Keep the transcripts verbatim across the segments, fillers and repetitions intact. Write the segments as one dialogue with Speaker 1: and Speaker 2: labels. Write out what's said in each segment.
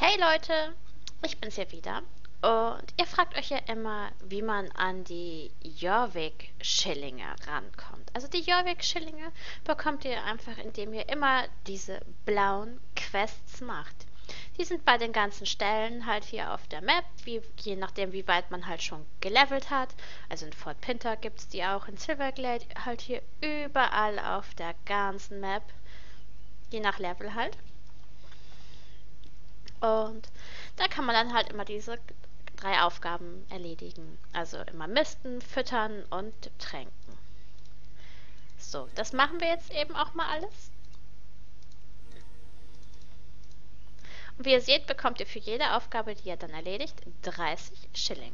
Speaker 1: Hey Leute, ich bin's hier wieder. Und ihr fragt euch ja immer, wie man an die Jorvik-Schillinge rankommt. Also die Jorvik-Schillinge bekommt ihr einfach, indem ihr immer diese blauen Quests macht. Die sind bei den ganzen Stellen halt hier auf der Map, wie, je nachdem wie weit man halt schon gelevelt hat. Also in Fort Pinter gibt's die auch, in Silverglade halt hier überall auf der ganzen Map. Je nach Level halt. Und da kann man dann halt immer diese drei Aufgaben erledigen. Also immer misten, füttern und tränken. So, das machen wir jetzt eben auch mal alles. Und wie ihr seht, bekommt ihr für jede Aufgabe, die ihr dann erledigt, dreißig Schilling.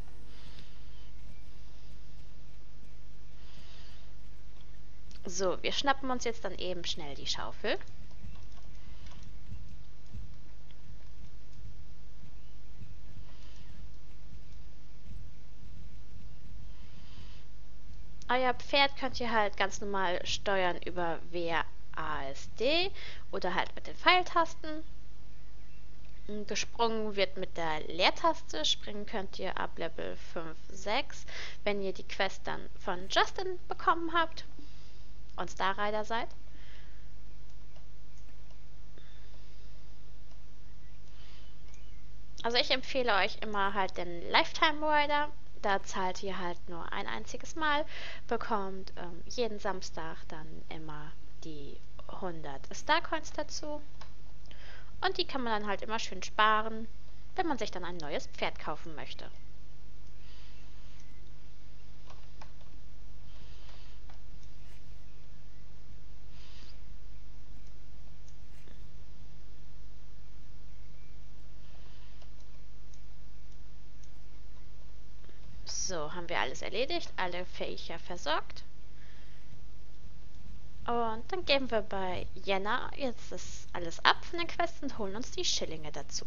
Speaker 1: So, wir schnappen uns jetzt dann eben schnell die Schaufel. Euer Pferd könnt ihr halt ganz normal steuern über W A S D oder halt mit den Pfeiltasten. Gesprungen wird mit der Leertaste. Springen könnt ihr ab Level fünf, sechs, wenn ihr die Quest dann von Justin bekommen habt und Star Rider seid. Also ich empfehle euch immer halt den Lifetime Rider. Da zahlt ihr halt nur ein einziges Mal, bekommt ähm, jeden Samstag dann immer die hundert Starcoins dazu. Und die kann man dann halt immer schön sparen, wenn man sich dann ein neues Pferd kaufen möchte. So, haben wir alles erledigt, alle Viecher versorgt. Und dann geben wir bei Jenna jetzt das alles ab von den Quests und holen uns die Schillinge dazu.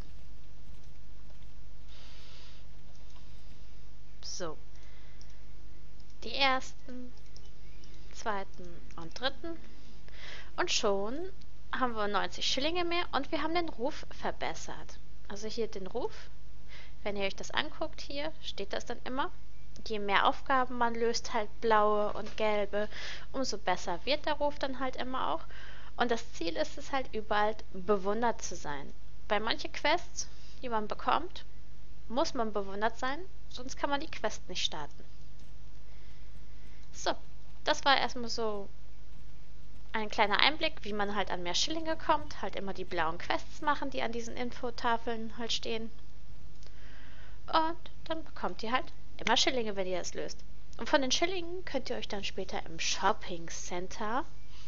Speaker 1: So. Die ersten, zweiten und dritten. Und schon haben wir neunzig Schillinge mehr und wir haben den Ruf verbessert. Also hier den Ruf. Wenn ihr euch das anguckt, hier steht das dann immer. Je mehr Aufgaben man löst, halt blaue und gelbe, umso besser wird der Ruf dann halt immer auch. Und das Ziel ist es halt überall bewundert zu sein. Bei manchen Quests, die man bekommt, muss man bewundert sein, sonst kann man die Quest nicht starten. So, das war erstmal so ein kleiner Einblick, wie man halt an mehr Schillinge kommt. Halt immer die blauen Quests machen, die an diesen Infotafeln halt stehen. Und dann bekommt ihr halt immer Schillinge, wenn ihr das löst. Und von den Schillingen könnt ihr euch dann später im Shopping Center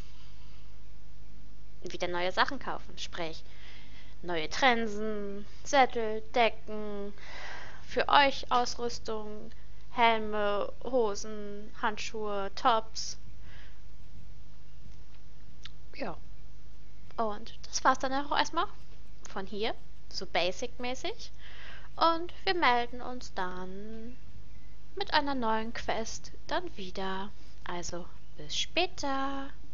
Speaker 1: wieder neue Sachen kaufen. Sprich, neue Trensen, Sättel, Decken, für euch Ausrüstung, Helme, Hosen, Handschuhe, Tops. Ja. Und das war's dann auch erstmal von hier, so basic-mäßig. Und wir melden uns dann mit einer neuen Quest dann wieder. Also bis später.